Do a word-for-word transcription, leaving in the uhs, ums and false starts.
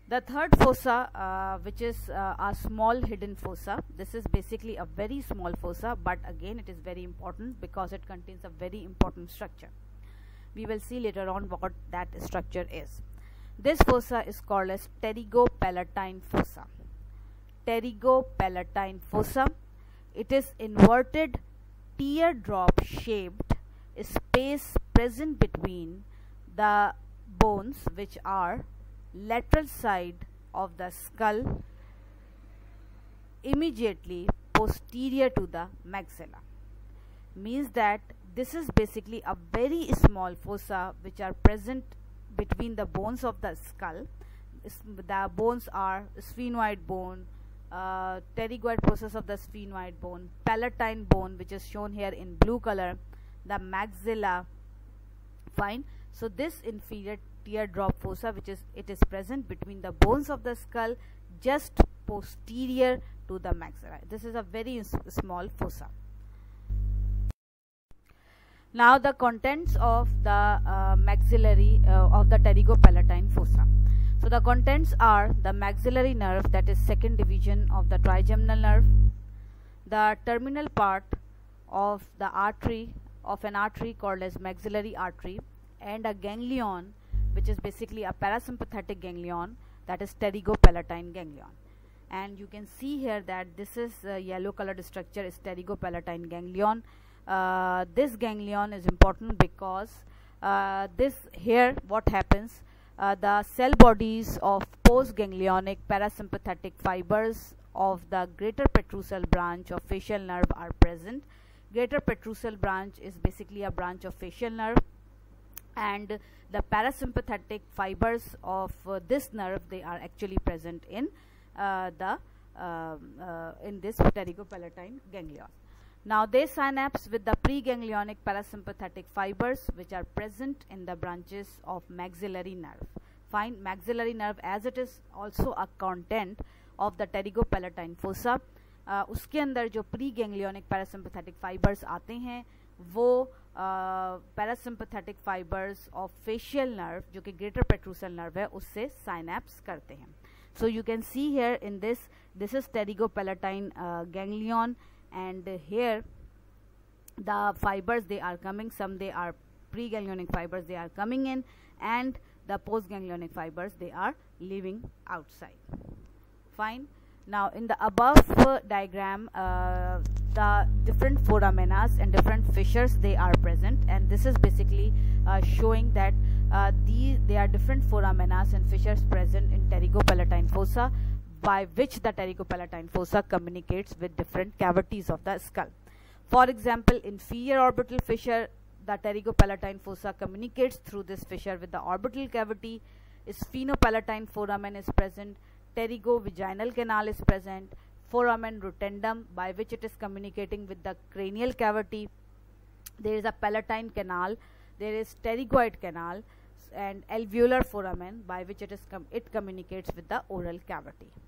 The third fossa, uh, which is uh, a small hidden fossa. This is basically a very small fossa, but again it is very important because it contains a very important structure. We will see later on what that structure is. This fossa is called as pterygopalatine fossa. Pterygopalatine fossa. It is inverted teardrop shaped space present between the bones, which are lateral side of the skull immediately posterior to the maxilla. Means that this is basically a very small fossa which are present between the bones of the skull. The bones are sphenoid bone, uh, pterygoid process of the sphenoid bone, palatine bone, which is shown here in blue color, the maxilla. Fine. So this inferior teardrop fossa, which is it is present between the bones of the skull just posterior to the maxilla. This is a very small fossa. Now the contents of the uh, maxillary uh, of the pterygopalatine fossa. So the contents are the maxillary nerve, that is second division of the trigeminal nerve, the terminal part of the artery of an artery called as maxillary artery, and a ganglion which is basically a parasympathetic ganglion, that is pterygopalatine ganglion. And you can see here that this is a yellow colored structure is pterygopalatine ganglion. Uh, this ganglion is important because uh, this here what happens, uh, the cell bodies of postganglionic parasympathetic fibers of the greater petrosal branch of facial nerve are present. Greater petrosal branch is basically a branch of facial nerve, and the parasympathetic fibers of uh, this nerve, they are actually present in uh, the uh, uh, in this pterygopalatine ganglion. Now they synapse with the preganglionic parasympathetic fibers which are present in the branches of maxillary nerve. Fine. Maxillary nerve, as it is also a content of the pterygopalatine fossa, uh, उसके अंदर जो preganglionic parasympathetic fibers आते हैं वो parasympathetic fibres of facial nerve जो कि greater petrosal nerve है उससे साइनैप्स करते हैं. So you can see here in this this is pterygopalatine ganglion, and here the fibers they are coming, some they are preganglionic fibers they are coming in, and the postganglionic fibers they are leaving outside. Fine. Now in the above uh, diagram, uh, the different foramenas and different fissures they are present, and this is basically uh, showing that uh, these there are different foramenas and fissures present in pterygopalatine fossa, by which the pterygopalatine fossa communicates with different cavities of the skull. For example, inferior orbital fissure, the pterygopalatine fossa communicates through this fissure with the orbital cavity. Sphenopalatine foramen is present. Pterygovaginal canal is present. Foramen rotundum, by which it is communicating with the cranial cavity. There is a palatine canal. There is pterygoid canal and alveolar foramen, by which it is com it communicates with the oral cavity.